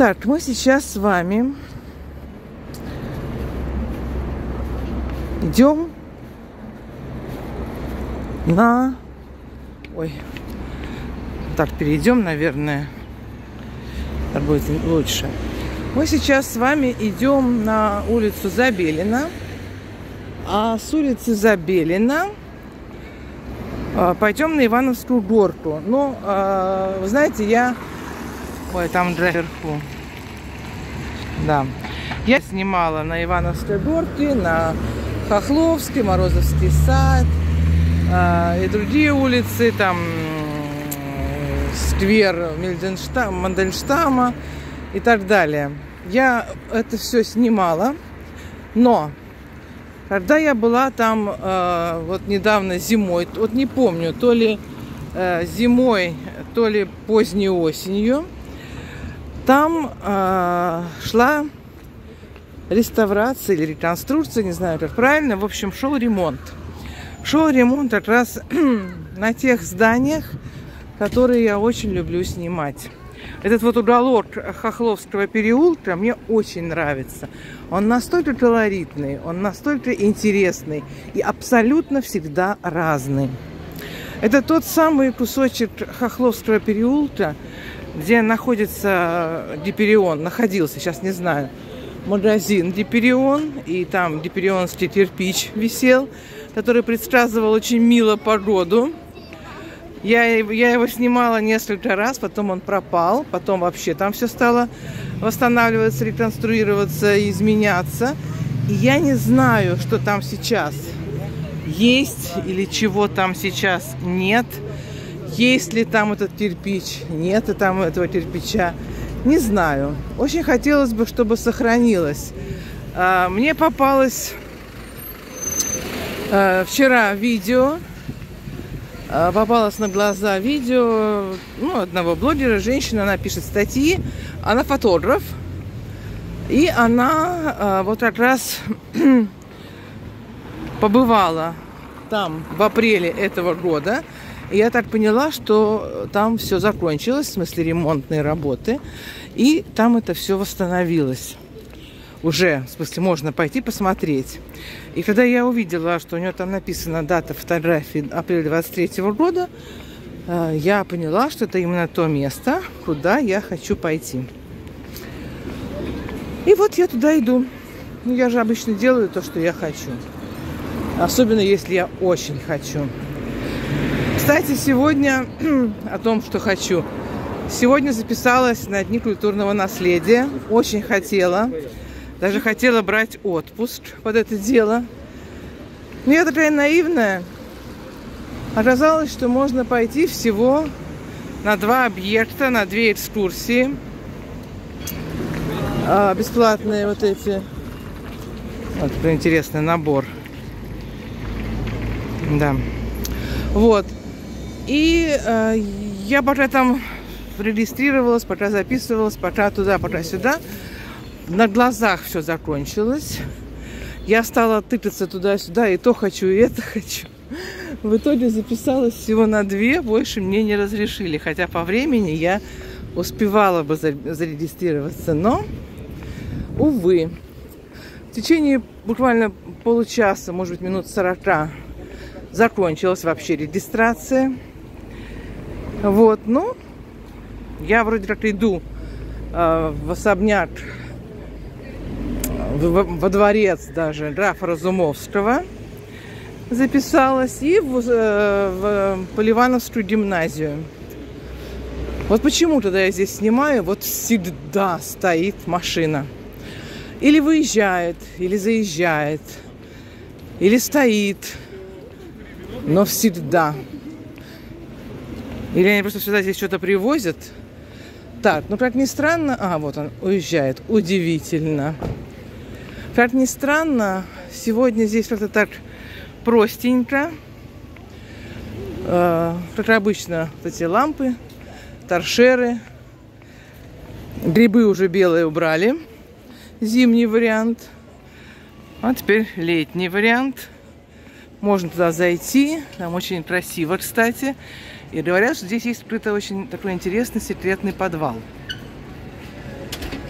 Так, мы сейчас с вами идем на... Ой, так, перейдем, наверное. Так будет лучше. Мы сейчас с вами идем на улицу Забелина. А с улицы Забелина пойдем на Ивановскую горку. Ну, вы знаете, я... Ой, там наверху. Да. Я снимала на Ивановской горке, на Хохловский, Морозовский сад и другие улицы, там сквер Мандельштама и так далее. Я это все снимала, но когда я была там вот недавно зимой, вот не помню, то ли зимой, то ли поздней осенью, там шла реставрация или реконструкция, не знаю, как правильно. В общем, шел ремонт. Шел ремонт как раз на тех зданиях, которые я очень люблю снимать. Этот вот уголок Хохловского переулка мне очень нравится. Он настолько колоритный, он настолько интересный и абсолютно всегда разный. Это тот самый кусочек Хохловского переулка, где находится Гиперион, находился, сейчас не знаю, магазин Гиперион, и там гиперионский кирпич висел, который предсказывал очень мило погоду. Я его снимала несколько раз, потом он пропал, потом вообще там все стало восстанавливаться, реконструироваться, изменяться. И я не знаю, что там сейчас есть или чего там сейчас нет. Есть ли там этот кирпич, нет ли там этого кирпича, не знаю. Очень хотелось бы, чтобы сохранилось. Мне попалось вчера видео, попалось на глаза видео одного блогера, женщина, она пишет статьи, она фотограф, и она вот как раз побывала там в апреле этого года. И я так поняла, что там все закончилось, в смысле ремонтные работы, и там это все восстановилось. Уже, в смысле, можно пойти посмотреть. И когда я увидела, что у нее там написана дата фотографии апреля 23 года, я поняла, что это именно то место, куда я хочу пойти. И вот я туда иду. Ну, я же обычно делаю то, что я хочу. Особенно, если я очень хочу. Кстати, сегодня о том, что хочу. Сегодня записалась на Дни культурного наследия. Очень хотела. Даже хотела брать отпуск под это дело. Но я такая наивная. Оказалось, что можно пойти всего на 2 объекта, на 2 экскурсии. Бесплатные вот эти. Вот такой интересный набор. Да. Вот. И я пока там регистрировалась, пока записывалась, пока туда, пока сюда. На глазах все закончилось. Я стала тыкаться туда-сюда, и то хочу, и это хочу. В итоге записалась всего на 2, больше мне не разрешили. Хотя по времени я успевала бы зарегистрироваться, но, увы. В течение буквально получаса, может быть, минут 40 закончилась вообще регистрация. Вот, ну, я вроде как иду в особняк, во дворец даже графа Разумовского записалась, и в Поливановскую гимназию. Вот почему тогда я здесь снимаю, вот всегда стоит машина. Или выезжает, или заезжает, или стоит, но всегда. Или они просто сюда здесь что-то привозят. Так, ну как ни странно... вот он уезжает. Удивительно. Как ни странно, сегодня здесь как-то так простенько. Как обычно, вот эти лампы, торшеры. Грибы уже белые убрали. Зимний вариант. А теперь летний вариант. Можно туда зайти. Там очень красиво, кстати. И говорят, что здесь есть какой-то очень такой интересный секретный подвал.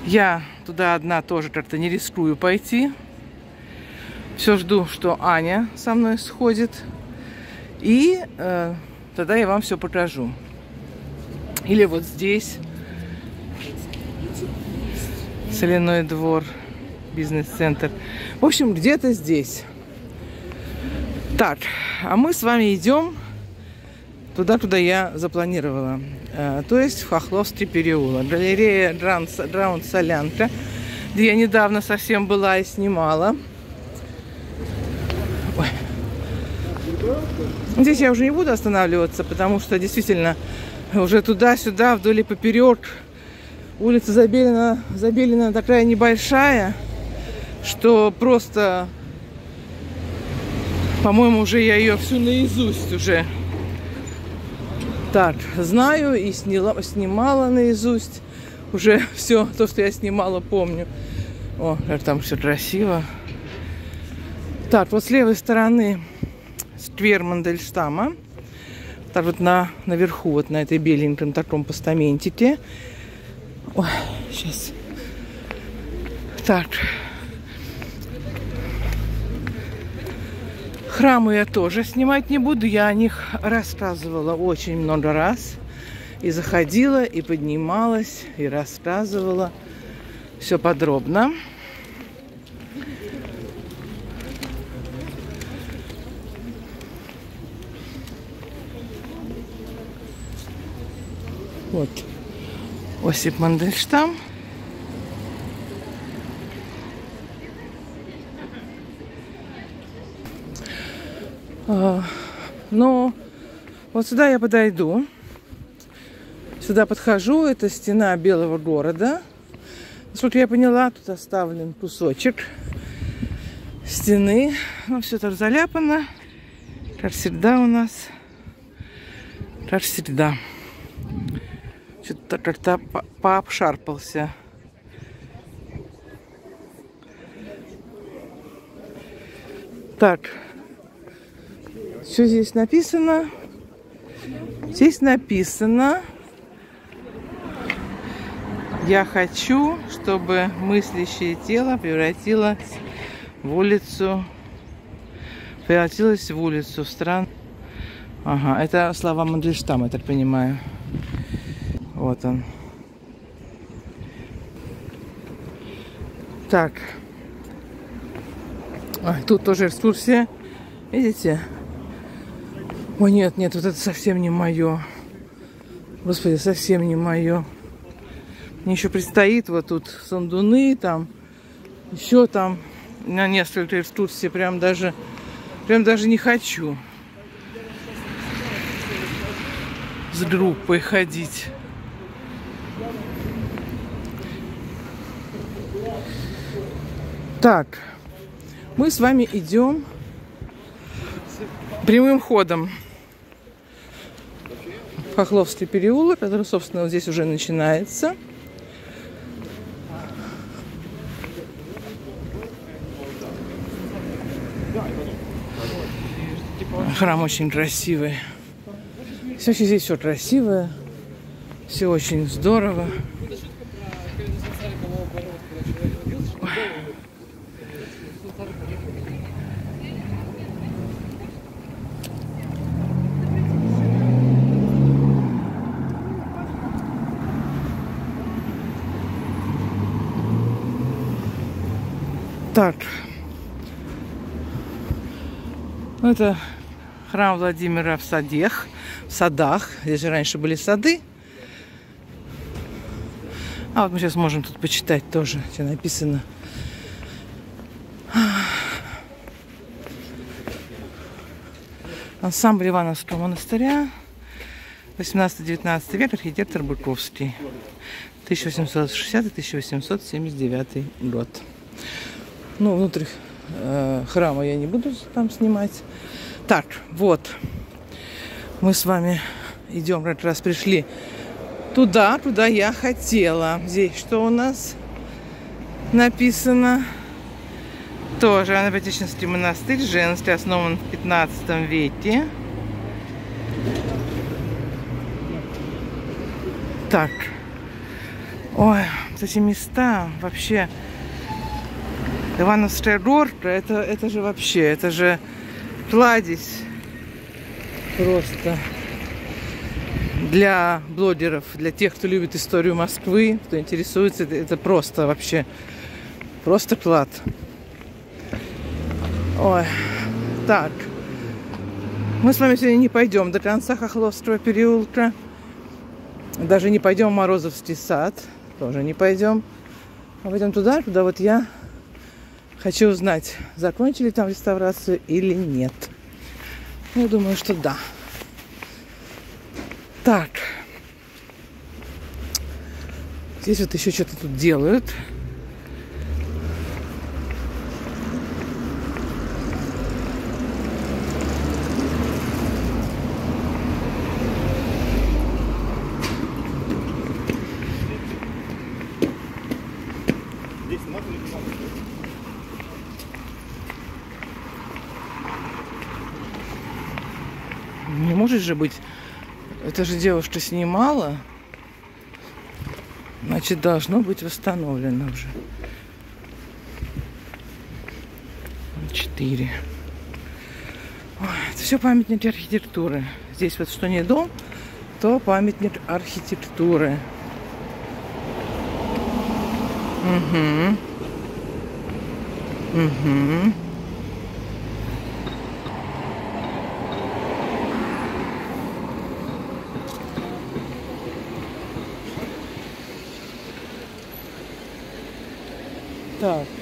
Я туда одна тоже как-то не рискую пойти. Все жду, что Аня со мной сходит. И тогда я вам все покажу. Или вот здесь Соляной двор, бизнес-центр. В общем, где-то здесь. Так, а мы с вами идем туда, куда я запланировала. То есть в Хохловский переулок. Галерея Граунд Солянка, где я недавно совсем была и снимала. Ой. Здесь я уже не буду останавливаться, потому что действительно уже туда-сюда, вдоль и поперек. Улица Забелина такая небольшая, что просто, по-моему, уже я ее всю наизусть уже так знаю и снимала наизусть. Уже все то, что я снимала, помню. О, как там все красиво. Так, вот с левой стороны сквер Мандельштама. Так вот наверху, вот на этой беленьком таком постаментике. Ой, сейчас. Так. Храмы я тоже снимать не буду. Я о них рассказывала очень много раз. И заходила, и поднималась, и рассказывала. Все подробно. Вот. Осип Мандельштам. Но вот сюда я подойду. Сюда подхожу. Это стена Белого города. Насколько я поняла, тут оставлен кусочек стены. Ну, все так заляпано. Как всегда у нас. Как всегда. Что-то как-то пообшарпался. Так. Что здесь написано? Здесь написано: я хочу, чтобы мыслящее тело превратилось в улицу стран. Ага, это слова Мандельштама, я так понимаю. Вот он. Так. Ой, тут тоже экскурсия. Видите? Ой, нет, вот это совсем не мое. Господи, совсем не мое. Мне еще предстоит вот тут сандуны, там, еще там на несколько экскурсий. Прям даже не хочу с группой ходить. Так, мы с вами идем прямым ходом. Хохловский переулок, который, собственно, вот здесь уже начинается. Храм очень красивый. Все здесь все красивое, все очень здорово. Так, это храм Владимира в садах. Здесь же раньше были сады. А вот мы сейчас можем тут почитать тоже, что написано. Ансамбль Ивановского монастыря, 18-19 век, архитектор Быковский, 1860-1879 год. Ну, внутрь храма я не буду там снимать. Так, вот. Мы с вами идем, как раз пришли туда, куда я хотела. Здесь что у нас написано? Тоже Ивано-Франкивский монастырь, женский, основан в 15 веке. Так. Ой, вот эти места вообще. Ивановская горка, это же вообще, это же кладезь просто для блогеров, для тех, кто любит историю Москвы, кто интересуется, это просто вообще, просто клад. Ой, так, мы с вами сегодня не пойдем до конца Хохловского переулка, даже не пойдем в Морозовский сад, тоже не пойдем, а пойдем туда, куда вот я хочу узнать, закончили там реставрацию или нет. Я думаю, что да. Так. Здесь вот еще что-то тут делают. Не может же быть. Это же девушка снимала. Значит, должно быть восстановлено уже. 4. Ой, это все памятники архитектуры. Здесь вот что не дом, то памятник архитектуры. Угу. Угу. Так.